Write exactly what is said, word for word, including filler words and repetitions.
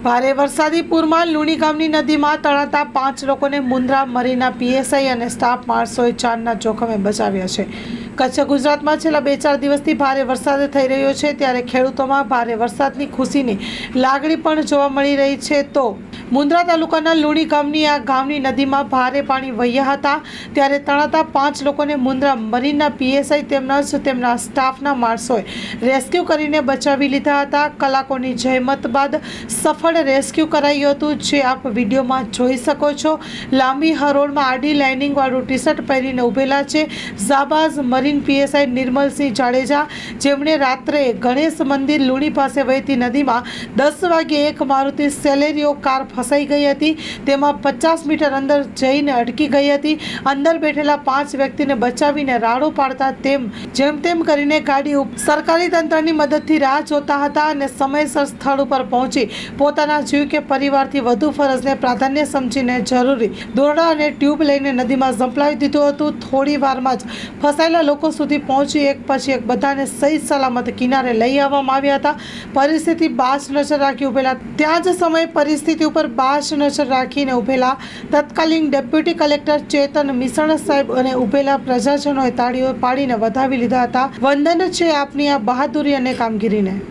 ભારે વરસાદી પૂરમાં લુણી ગામની નદીમાં તણાતા પાંચ લોકોને મુન્દ્રા મરીના પીએસઆઈ અને સ્ટાફ માણસોએ જાનના જોખમે બચાવ્યા છે। કચ્છ ગુજરાતમાં છેલ્લા બે ચાર દિવસથી ભારે વરસાદ થઈ રહ્યો છે, ત્યારે ખેડૂતોમાં ભારે વરસાદની ખુશીની લાગણી પણ જોવા મળી રહી છે। તો મુન્દ્રા તાલુકાના લુણી ગામની આ ગામની નદીમાં ભારે પાણી વહ્યા હતા, ત્યારે તણાતા પાંચ લોકોને મુન્દ્રા મરીના પીએસઆઈ તેમજ તેમના સ્ટાફના માણસોએ રેસ્ક્યુ કરીને બચાવી લીધા હતા। કલાકોની જહેમત બાદ સફળ રેસ્ક્યુ કરાયું હતું, જે આપ વિડીયોમાં જોઈ શકો છો। લાંબી હરોળમાં આડી લાઇનિંગ વાળું ટી શર્ટ પહેરીને ઉભેલા છે જાબાઝ મરીન પીએસઆઈ નિર્મલસિંહ જાડેજા, જેમણે રાત્રે ગણેશ મંદિર લુણી પાસે વહેતી નદીમાં દસ વાગે એક મારુતિ સેલેરિયો કાર ફસાઈ ગઈ હતી, તેમાં પચાસ મીટર અંદર જઈને અટકી ગઈ હતી। અંદર બેઠેલા પાંચ વ્યક્તિને બચાવીને રાડો પાડતા તેમ જેમ તેમ કરીને ગાડી સરકારી તંત્રની મદદથી રાહ જોતા હતા અને સમયસર સ્થળ ઉપર પહોંચી પોતાના જીવ કે પરિવારથી વધુ ફરજને પ્રાધાન્ય સમજીને જરૂરી દોરડા અને ટ્યુબ લઈને નદીમાં ઝંપલાવી દીધું હતું। થોડી વારમાં જ ફસાયેલા લોકો સુધી પહોંચી એક પછી એક બધાને સહી સલામત કિનારે લઈ આવવામાં આવ્યા હતા। પરિસ્થિતિ બાજ નજર રાખી ઉભેલા ત્યાં જ સમય પરિસ્થિતિ ઉપર બાજ નજર રાખીને ઉભેલા તત્કાલીન ડેપ્યુટી કલેક્ટર ચેતન મિસણ સાહેબ અને ઉભેલા પ્રજાજનોએ તાળીઓ પાડીને વધાવી લીધા હતા। વંદન છે આપની આ બહાદુરી અને કામગીરીને।